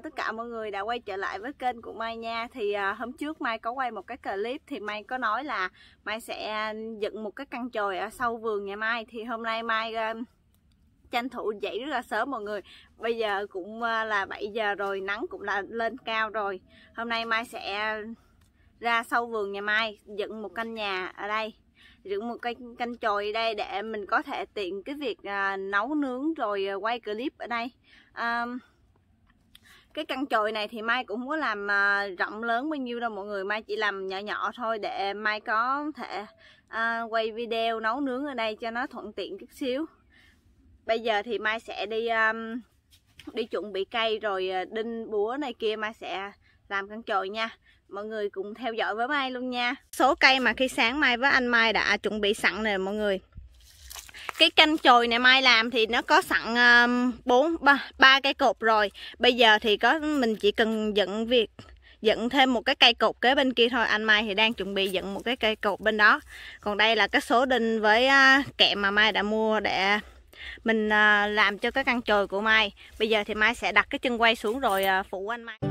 tất cả mọi người đã quay trở lại với kênh của Mai nha. Thì hôm trước Mai có quay một cái clip thì Mai có nói là Mai sẽ dựng một cái căn chòi ở sau vườn nhà Mai. Thì hôm nay Mai tranh thủ dậy rất là sớm mọi người. Bây giờ cũng là 7 giờ rồi, nắng cũng đã lên cao rồi. Hôm nay Mai sẽ ra sau vườn nhà Mai dựng một căn nhà ở đây, dựng một cái căn chòi ở đây để mình có thể tiện cái việc nấu nướng rồi quay clip ở đây. Cái căn chòi này thì Mai cũng không có làm rộng lớn bao nhiêu đâu mọi người, Mai chỉ làm nhỏ nhỏ thôi để Mai có thể quay video nấu nướng ở đây cho nó thuận tiện chút xíu. Bây giờ thì Mai sẽ đi chuẩn bị cây rồi đinh búa này kia, Mai sẽ làm căn chòi nha. Mọi người cùng theo dõi với Mai luôn nha. Số cây mà khi sáng Mai với anh Mai đã chuẩn bị sẵn nè mọi người. Cái căn chòi này Mai làm thì nó có sẵn ba cây cột rồi. Bây giờ thì mình chỉ cần dựng thêm một cái cây cột kế bên kia thôi. Anh Mai thì đang chuẩn bị dựng một cái cây cột bên đó. Còn đây là cái số đinh với kẽm mà Mai đã mua để mình làm cho cái căn chòi của Mai. Bây giờ thì Mai sẽ đặt cái chân quay xuống rồi phụ anh Mai.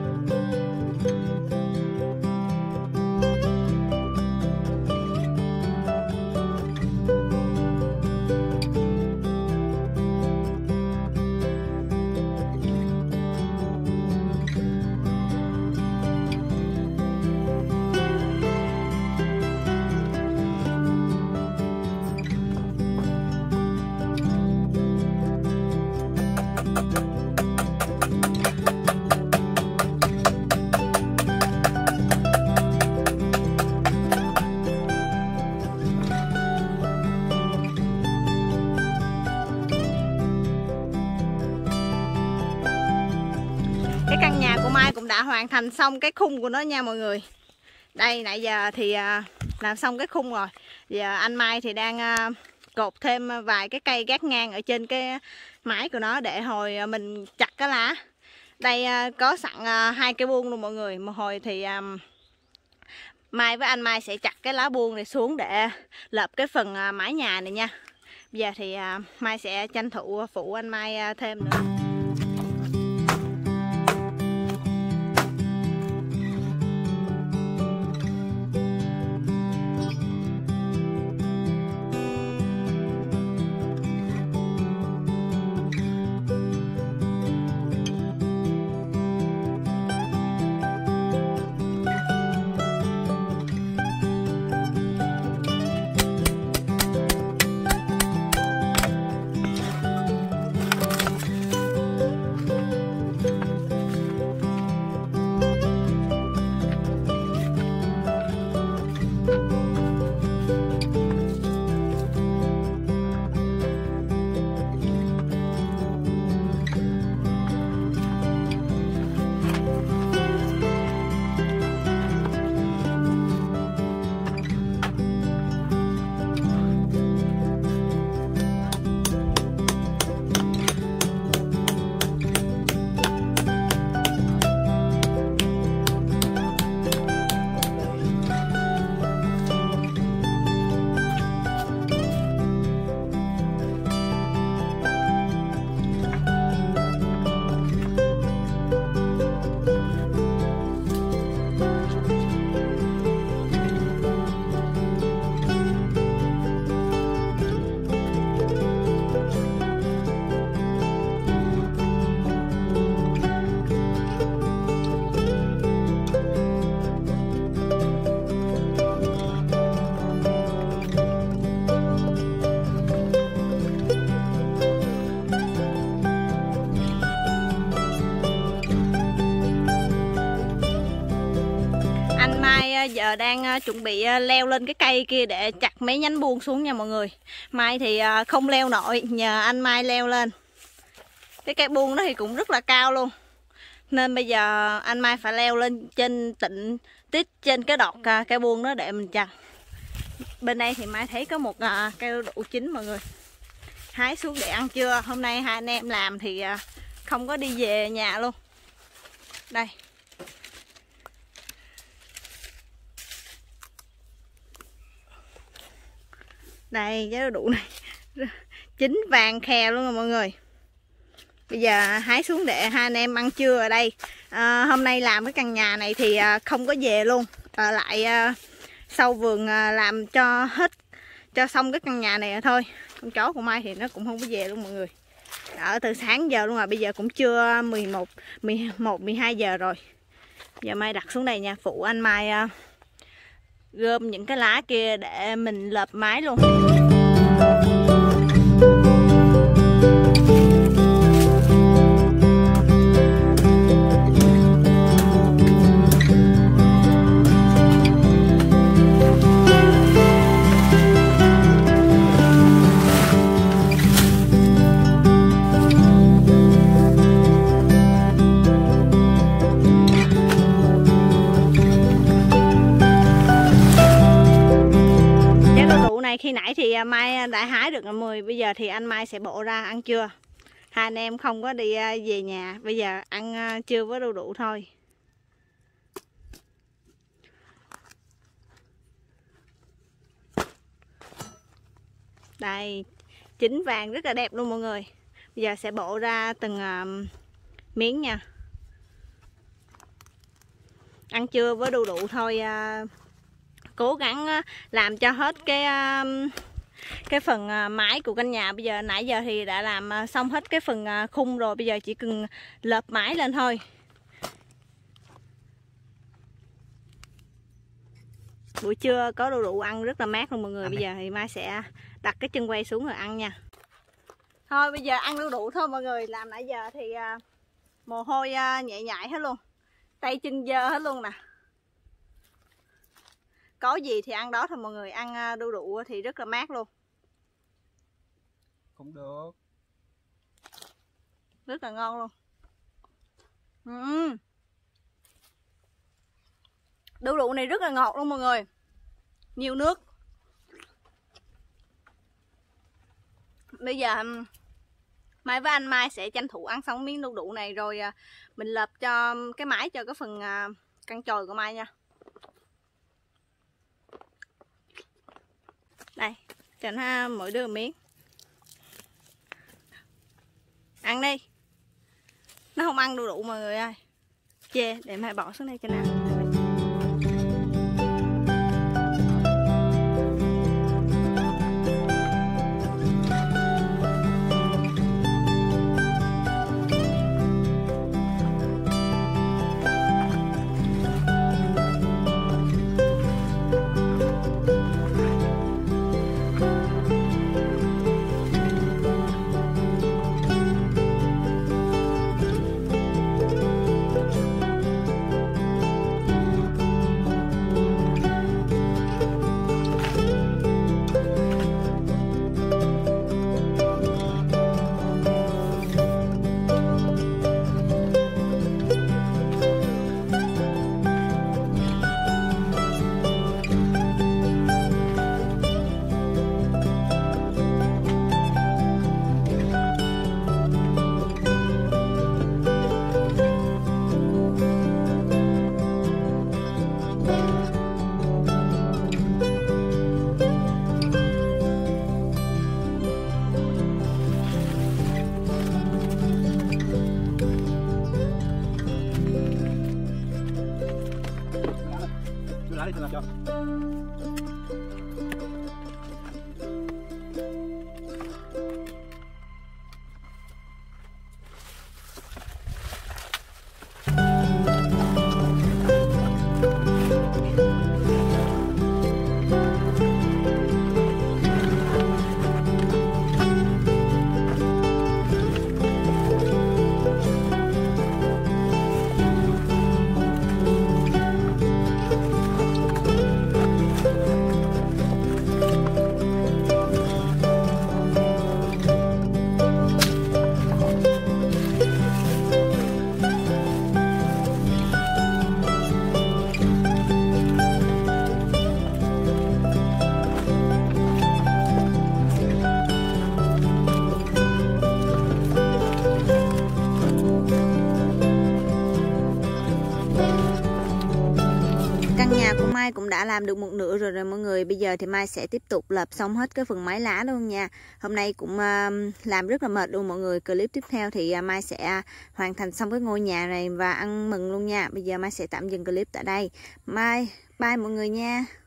Cái căn nhà của Mai cũng đã hoàn thành xong cái khung của nó nha mọi người. Đây nãy giờ thì làm xong cái khung rồi. Giờ anh Mai thì đang cột thêm vài cái cây gác ngang ở trên cái mái của nó để hồi mình chặt cái lá. Đây có sẵn hai cái buông luôn mọi người. Một hồi thì Mai với anh Mai sẽ chặt cái lá buông này xuống để lợp cái phần mái nhà này nha. Bây giờ thì Mai sẽ tranh thủ phụ anh Mai thêm nữa. Giờ đang chuẩn bị leo lên cái cây kia để chặt mấy nhánh buông xuống nha mọi người. Mai thì không leo nổi, nhờ anh Mai leo lên. Cái cây buông đó thì cũng rất là cao luôn, nên bây giờ anh Mai phải leo lên trên tít trên cái đọt cây buông đó để mình chặt. Bên đây thì Mai thấy có một cây đu chín mọi người, hái xuống để ăn trưa. Hôm nay hai anh em làm thì không có đi về nhà luôn. Đây. Đây cái đu đủ này chín vàng khè luôn rồi mọi người. Bây giờ hái xuống để hai anh em ăn trưa ở đây. Hôm nay làm cái căn nhà này thì không có về luôn, ở lại sau vườn làm cho hết, cho xong cái căn nhà này rồi thôi. Con chó của Mai thì nó cũng không có về luôn mọi người. Ở từ sáng giờ luôn rồi, bây giờ cũng trưa 12 giờ rồi. Giờ Mai đặt xuống đây nha, phụ anh Mai gom những cái lá kia để mình lợp mái luôn. Khi nãy thì Mai đã hái được 10, bây giờ thì anh Mai sẽ bộ ra ăn trưa. Hai anh em không có đi về nhà, bây giờ ăn trưa với đu đủ thôi. Đây, chín vàng rất là đẹp luôn mọi người. Bây giờ sẽ bộ ra từng miếng nha. Ăn trưa với đu đủ thôi. Cố gắng làm cho hết cái phần mái của căn nhà. Bây giờ nãy giờ thì đã làm xong hết cái phần khung rồi, bây giờ chỉ cần lợp mái lên thôi. Buổi trưa có đu đủ ăn rất là mát luôn mọi người. Bây giờ thì Mai sẽ đặt cái chân quay xuống rồi ăn nha. Thôi bây giờ ăn đu đủ thôi mọi người. Làm nãy giờ thì mồ hôi nhẹ nhại hết luôn, tay chân dơ hết luôn nè. Có gì thì ăn đó thôi mọi người, ăn đu đủ thì rất là mát luôn. Cũng được. Rất là ngon luôn. Đu đủ này rất là ngọt luôn mọi người. Nhiều nước. Bây giờ Mai với anh Mai sẽ tranh thủ ăn xong miếng đu đủ này rồi mình lợp cho cái mái cho cái phần căn chòi của Mai nha. Đây, cho nó mỗi đứa một miếng. Ăn đi. Nó không ăn đu đủ mọi người ơi. Chê, để Mai bỏ xuống đây cho nào. đi tôi làm cho. Căn nhà của Mai cũng đã làm được một nửa rồi mọi người. Bây giờ thì Mai sẽ tiếp tục lợp xong hết cái phần mái lá luôn nha. Hôm nay cũng làm rất là mệt luôn mọi người. Clip tiếp theo thì Mai sẽ hoàn thành xong cái ngôi nhà này và ăn mừng luôn nha. Bây giờ Mai sẽ tạm dừng clip tại đây. Bye mọi người nha.